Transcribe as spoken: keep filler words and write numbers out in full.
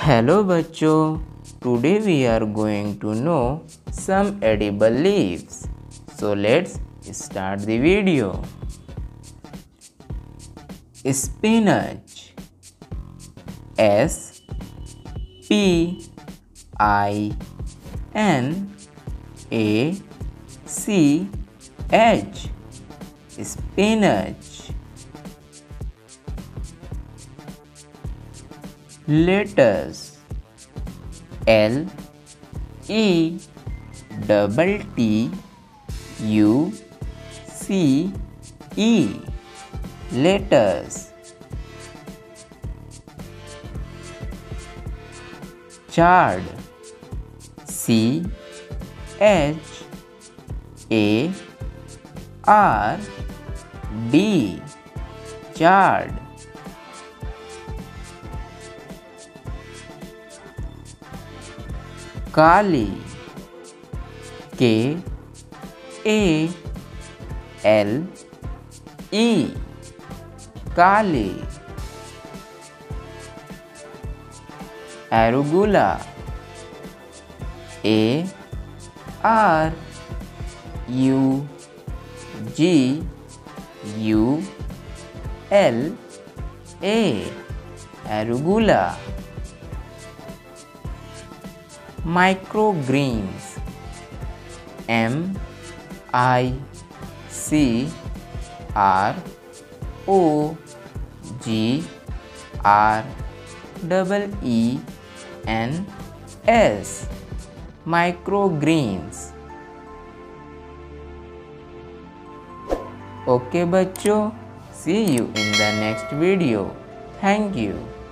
Hello बच्चों, today we are going to know some edible leaves. So let's start the video. Spinach. S P I N A C H. Spinach. Lettuce. L E double T U C E. Lettuce. Chard. C H A R D. Chard. Kali. K A L E. Kali. Arugula. A R U G U L A. Arugula. Microgreens. M I C R O G R E E N S. Microgreens. Okay बच्चों, see you in the next video. Thank you.